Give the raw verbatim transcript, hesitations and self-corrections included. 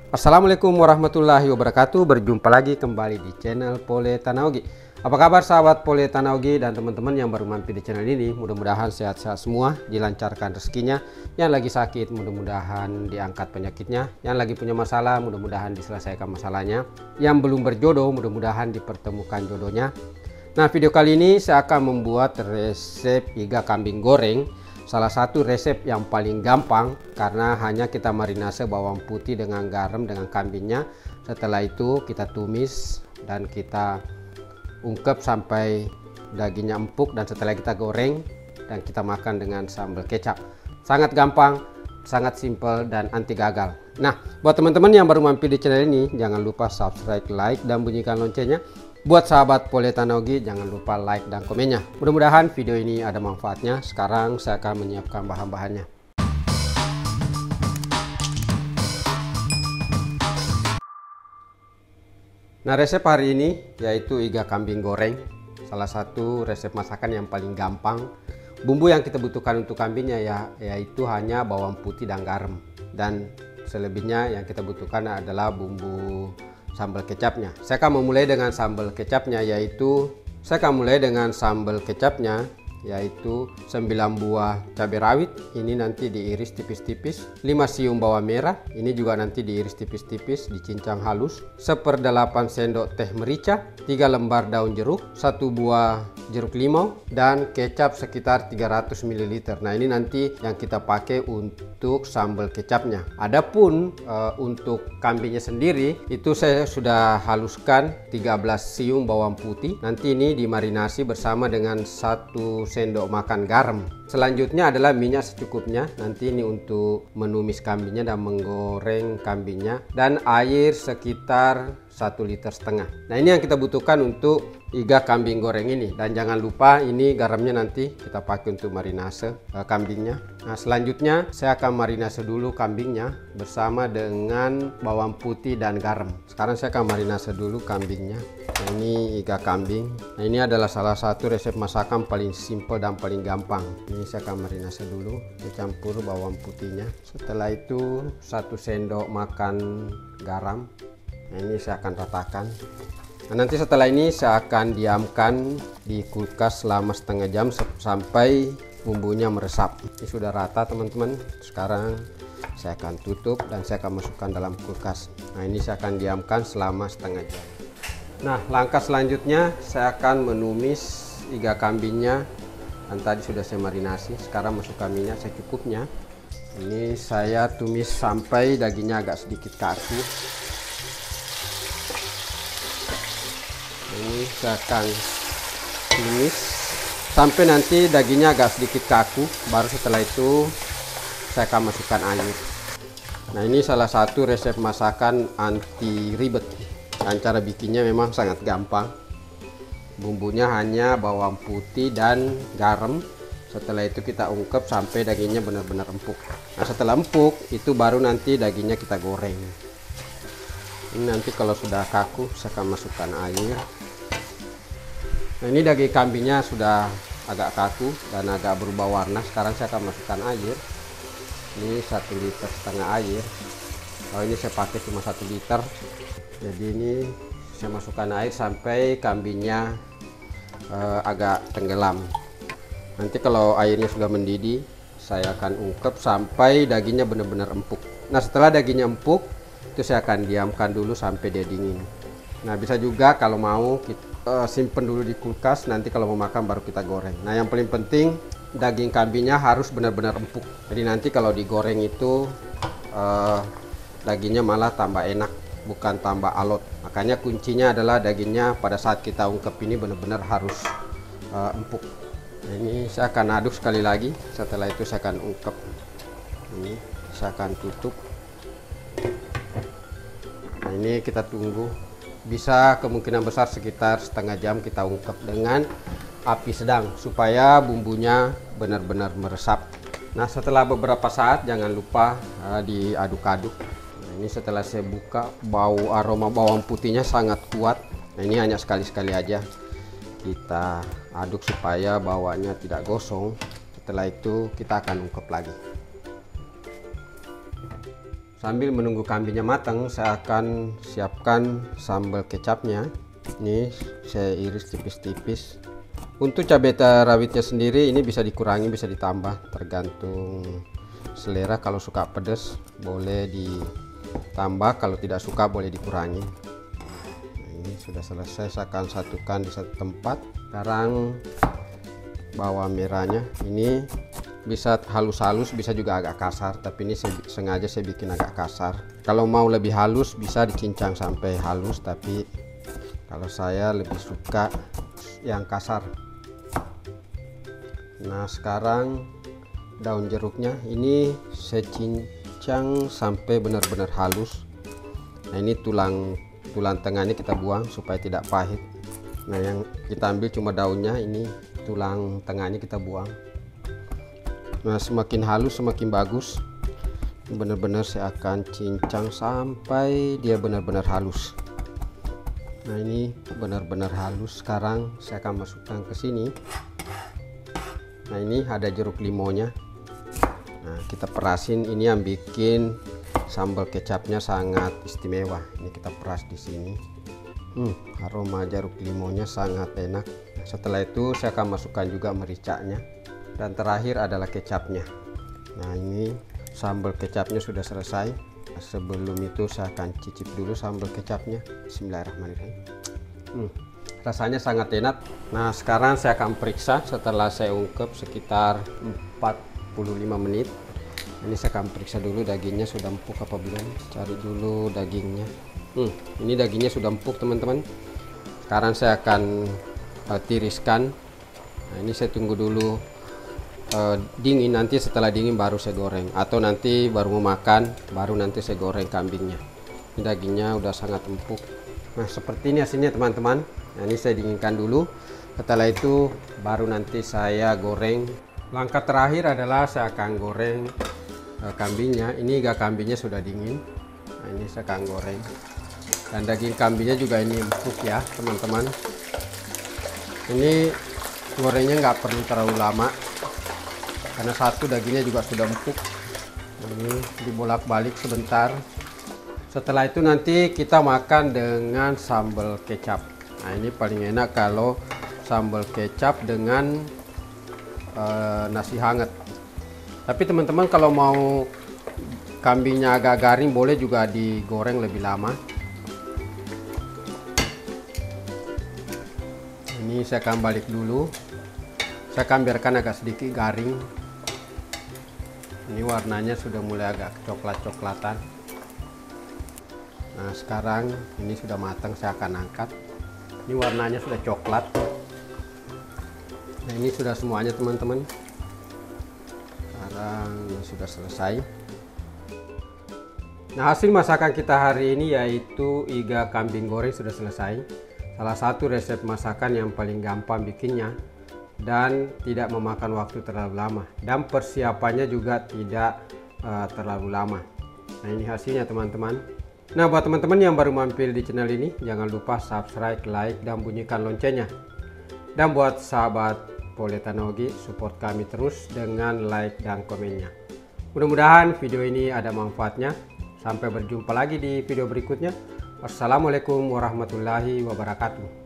Assalamualaikum warahmatullahi wabarakatuh. Berjumpa lagi kembali di channel Pole Tanah Ogi. Apa kabar sahabat Pole Tanah Ogi dan teman-teman yang baru mampir di channel ini? Mudah-mudahan sehat-sehat semua, dilancarkan rezekinya. Yang lagi sakit mudah-mudahan diangkat penyakitnya. Yang lagi punya masalah mudah-mudahan diselesaikan masalahnya. Yang belum berjodoh mudah-mudahan dipertemukan jodohnya. Nah, video kali ini saya akan membuat resep iga kambing goreng. Salah satu resep yang paling gampang karena hanya kita marinase bawang putih dengan garam dengan kambingnya. Setelah itu kita tumis dan kita ungkep sampai dagingnya empuk, dan setelah kita goreng dan kita makan dengan sambal kecap. Sangat gampang, sangat simple dan anti gagal. Nah, buat teman-teman yang baru mampir di channel ini, jangan lupa subscribe, like, dan bunyikan loncengnya. Buat sahabat Pole Tanah Ogi, jangan lupa like dan komennya. Mudah-mudahan video ini ada manfaatnya. Sekarang saya akan menyiapkan bahan-bahannya. Nah, resep hari ini yaitu iga kambing goreng. Salah satu resep masakan yang paling gampang. Bumbu yang kita butuhkan untuk kambingnya ya yaitu hanya bawang putih dan garam. Dan selebihnya yang kita butuhkan adalah bumbu sambal kecapnya. Saya akan memulai dengan sambal kecapnya yaitu saya akan mulai dengan sambal kecapnya yaitu sembilan buah cabai rawit. Ini nanti diiris tipis-tipis. lima siung bawang merah. Ini juga nanti diiris tipis-tipis, dicincang halus. Seperdelapan sendok teh merica, tiga lembar daun jeruk, satu buah jeruk limau, dan kecap sekitar tiga ratus mililiter. Nah, ini nanti yang kita pakai untuk sambal kecapnya. Adapun e, untuk kambingnya sendiri itu saya sudah haluskan tiga belas siung bawang putih. Nanti ini dimarinasi bersama dengan satu sendok makan garam. Selanjutnya adalah minyak secukupnya. Nanti ini untuk menumis kambingnya dan menggoreng kambingnya, dan air sekitar satu liter setengah. Nah, ini yang kita butuhkan untuk iga kambing goreng ini. Dan jangan lupa ini garamnya nanti kita pakai untuk marinase uh, kambingnya. Nah, selanjutnya saya akan marinase dulu kambingnya bersama dengan bawang putih dan garam. Sekarang saya akan marinase dulu kambingnya. Nah, ini iga kambing. Nah, ini adalah salah satu resep masakan paling simple dan paling gampang. Ini saya akan marinase dulu, dicampur bawang putihnya. Setelah itu satu sendok makan garam. Nah, ini saya akan ratakan. Nah, nanti setelah ini saya akan diamkan di kulkas selama setengah jam sampai bumbunya meresap. Ini sudah rata teman-teman. Sekarang saya akan tutup dan saya akan masukkan dalam kulkas. Nah, ini saya akan diamkan selama setengah jam. Nah, langkah selanjutnya saya akan menumis iga kambingnya. Dan tadi sudah saya marinasi. Sekarang masukkan minyak secukupnya. Ini saya tumis sampai dagingnya agak sedikit kaku. Ini saya akan tumis sampai nanti dagingnya agak sedikit kaku. Baru setelah itu saya akan masukkan air. Nah, ini salah satu resep masakan anti ribet. Dan cara bikinnya memang sangat gampang. Bumbunya hanya bawang putih dan garam. Setelah itu kita ungkep sampai dagingnya benar-benar empuk. Nah, setelah empuk itu baru nanti dagingnya kita goreng. Ini nanti kalau sudah kaku saya akan masukkan air. Nah, ini daging kambingnya sudah agak kaku dan agak berubah warna. Sekarang saya akan masukkan air. Ini satu liter setengah air. Kalau ini saya pakai cuma satu liter. Jadi ini saya masukkan air sampai kambingnya eh, agak tenggelam. Nanti kalau airnya sudah mendidih, saya akan ungkep sampai dagingnya benar-benar empuk. Nah, setelah dagingnya empuk, itu saya akan diamkan dulu sampai dia dingin. Nah, bisa juga kalau mau kita uh, simpen dulu di kulkas, nanti kalau mau makan baru kita goreng. Nah, yang paling penting daging kambingnya harus benar-benar empuk. Jadi nanti kalau digoreng itu uh, dagingnya malah tambah enak, bukan tambah alot. Makanya kuncinya adalah dagingnya pada saat kita ungkep ini benar-benar harus uh, empuk. Nah, ini saya akan aduk sekali lagi. Setelah itu saya akan ungkep. Ini saya akan tutup. Nah, ini kita tunggu, bisa kemungkinan besar sekitar setengah jam kita ungkep dengan api sedang supaya bumbunya benar-benar meresap. Nah, setelah beberapa saat jangan lupa uh, diaduk-aduk. Nah, ini setelah saya buka, bau aroma bawang putihnya sangat kuat. Nah, ini hanya sekali-sekali aja kita aduk supaya bawahnya tidak gosong. Setelah itu kita akan ungkep lagi. Sambil menunggu kambingnya matang, saya akan siapkan sambal kecapnya. Ini saya iris tipis-tipis. Untuk cabai rawitnya sendiri ini bisa dikurangi, bisa ditambah, tergantung selera. Kalau suka pedas boleh ditambah, kalau tidak suka boleh dikurangi. Nah, ini sudah selesai, saya akan satukan di satu tempat. Sekarang bawang merahnya ini bisa halus-halus, bisa juga agak kasar, tapi ini saya, sengaja saya bikin agak kasar. Kalau mau lebih halus bisa dicincang sampai halus, tapi kalau saya lebih suka yang kasar. Nah, sekarang daun jeruknya ini saya cincang sampai benar-benar halus. Nah, ini tulang tulang tengahnya kita buang supaya tidak pahit. Nah, yang kita ambil cuma daunnya, ini tulang tengahnya kita buang. Nah, semakin halus semakin bagus. Benar-benar saya akan cincang sampai dia benar-benar halus. Nah, ini benar-benar halus. Sekarang saya akan masukkan ke sini. Nah, ini ada jeruk limonya. Nah, kita perasin. Ini yang bikin sambal kecapnya sangat istimewa. Ini kita peras di sini. Hmm, aroma jeruk limonya sangat enak. Nah, setelah itu saya akan masukkan juga mericanya. Dan terakhir adalah kecapnya. Nah, ini sambal kecapnya sudah selesai. Nah, sebelum itu saya akan cicip dulu sambal kecapnya. Bismillahirrahmanirrahim. Hmm, rasanya sangat enak. Nah, sekarang saya akan periksa setelah saya ungkep sekitar empat puluh lima menit. Ini saya akan periksa dulu dagingnya sudah empuk apa belum. Cari dulu dagingnya. Hmm, ini dagingnya sudah empuk, teman-teman. Sekarang saya akan uh, tiriskan. Nah, ini saya tunggu dulu Uh, dingin, nanti setelah dingin baru saya goreng, atau nanti baru mau makan baru nanti saya goreng kambingnya. Ini dagingnya udah sangat empuk. Nah, seperti ini hasilnya, teman-teman. Nah, ini saya dinginkan dulu, setelah itu baru nanti saya goreng. Langkah terakhir adalah saya akan goreng uh, kambingnya. Ini iga kambingnya sudah dingin. Nah, ini saya akan goreng, dan daging kambingnya juga ini empuk ya, teman-teman. Ini gorengnya nggak perlu terlalu lama, karena satu dagingnya juga sudah empuk. Ini dibolak-balik sebentar. Setelah itu nanti kita makan dengan sambal kecap. Nah, ini paling enak kalau sambal kecap dengan uh, nasi hangat. Tapi teman-teman kalau mau kambingnya agak garing boleh juga digoreng lebih lama. Ini saya akan balik dulu. Saya akan biarkan agak sedikit garing. Ini warnanya sudah mulai agak coklat-coklatan. Nah, sekarang ini sudah matang, saya akan angkat. Ini warnanya sudah coklat. Nah, ini sudah semuanya, teman-teman. Sekarang ini sudah selesai. Nah, hasil masakan kita hari ini yaitu iga kambing goreng sudah selesai. Salah satu resep masakan yang paling gampang bikinnya dan tidak memakan waktu terlalu lama, dan persiapannya juga tidak uh, terlalu lama. Nah, ini hasilnya, teman-teman. Nah, buat teman-teman yang baru mampir di channel ini, jangan lupa subscribe, like, dan bunyikan loncengnya. Dan buat sahabat Poletanogi, support kami terus dengan like dan komennya. Mudah-mudahan video ini ada manfaatnya. Sampai berjumpa lagi di video berikutnya. Wassalamualaikum warahmatullahi wabarakatuh.